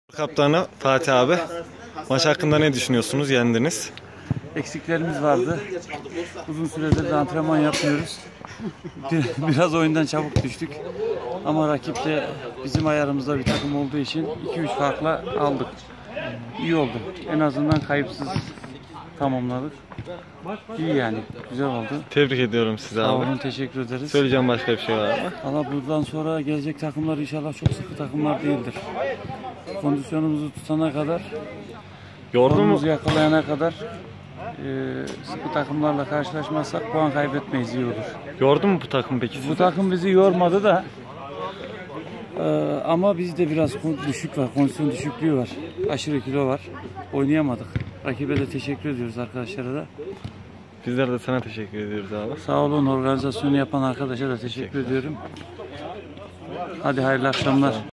Kaptanı Fatih abi. Maç hakkında ne düşünüyorsunuz? Yendiniz. Eksiklerimiz vardı. Uzun süredir de antrenman yapmıyoruz. Biraz oyundan çabuk düştük. Ama rakip de bizim ayarımızda bir takım olduğu için 2-3 farkla aldık. İyi oldu. En azından kayıpsız tamamladık. İyi yani. Güzel oldu. Tebrik ediyorum sizi abi. Sağ olun, teşekkür ederiz. Söyleyeceğim başka bir şey var mı? Valla buradan sonra gelecek takımlar inşallah çok sıkı takımlar değildir. Kondisyonumuzu tutana kadar, Yordu mu? formumuzu yakalayana kadar sıkı takımlarla karşılaşmazsak puan kaybetmeyiz, iyi olur. Yordu mu bu takım peki sizi? Bu takım bizi yormadı da ama bizde biraz düşük var, kondisyon düşüklüğü var. Aşırı kilo var. Oynayamadık. Rakibe de teşekkür ediyoruz, arkadaşlara da. Bizler de sana teşekkür ediyoruz abi. Sağ olun, organizasyonu yapan arkadaşa da teşekkür ediyorum. Hadi hayırlı akşamlar.